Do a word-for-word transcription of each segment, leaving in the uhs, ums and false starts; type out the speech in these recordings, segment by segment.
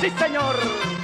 ¡Sí, señor!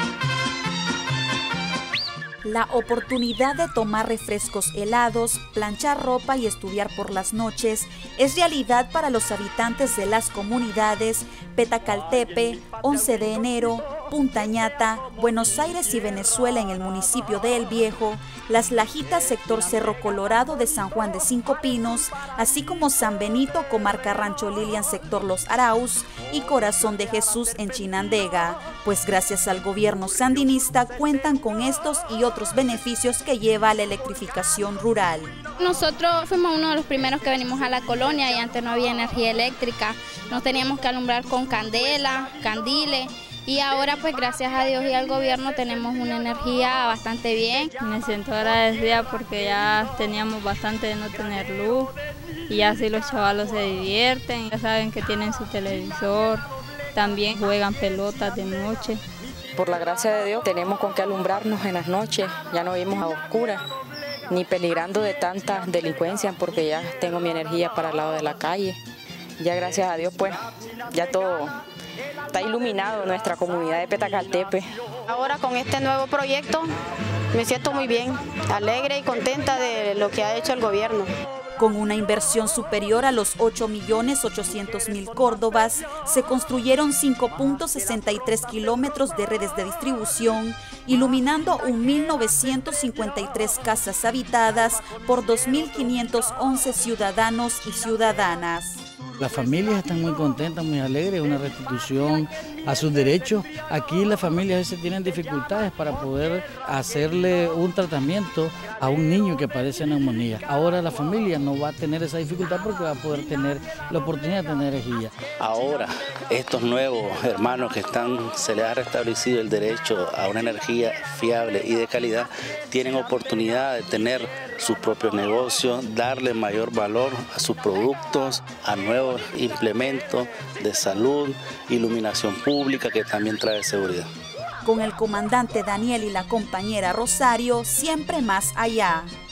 La oportunidad de tomar refrescos helados, planchar ropa y estudiar por las noches es realidad para los habitantes de las comunidades Petacaltepe, once de enero, Punta Ñata, Buenos Aires y Venezuela en el municipio de El Viejo, Las Lajitas, sector Cerro Colorado de San Juan de Cinco Pinos, así como San Benito, comarca Rancho Lilian, sector Los Arauz y Corazón de Jesús en Chinandega, pues gracias al gobierno sandinista cuentan con estos y otros beneficios que lleva la electrificación rural. Nosotros fuimos uno de los primeros que venimos a la colonia y antes no había energía eléctrica, nos teníamos que alumbrar con candela, candiles. Y ahora pues gracias a Dios y al gobierno tenemos una energía bastante bien. Me siento agradecida porque ya teníamos bastante de no tener luz y así los chavalos se divierten, ya saben que tienen su televisor, también juegan pelotas de noche. Por la gracia de Dios tenemos con qué alumbrarnos en las noches, ya no vivimos a oscuras ni peligrando de tanta delincuencia porque ya tengo mi energía para el lado de la calle. Ya gracias a Dios pues ya todo está iluminado nuestra comunidad de Petacaltepe. Ahora con este nuevo proyecto me siento muy bien, alegre y contenta de lo que ha hecho el gobierno. Con una inversión superior a los ocho millones ochocientos mil córdobas, se construyeron cinco punto sesenta y tres kilómetros de redes de distribución, iluminando mil novecientas cincuenta y tres casas habitadas por dos mil quinientos once ciudadanos y ciudadanas. Las familias están muy contentas, muy alegres, una restitución a sus derechos. Aquí las familias a veces tienen dificultades para poder hacerle un tratamiento a un niño que padece neumonía. Ahora la familia no va a tener esa dificultad porque va a poder tener la oportunidad de tener energía. Ahora estos nuevos hermanos que están, se les ha restablecido el derecho a una energía fiable y de calidad, tienen oportunidad de tener sus propios negocios, darle mayor valor a sus productos, a nuevos implementos de salud, iluminación pública que también trae seguridad. Con el comandante Daniel y la compañera Rosario, siempre más allá.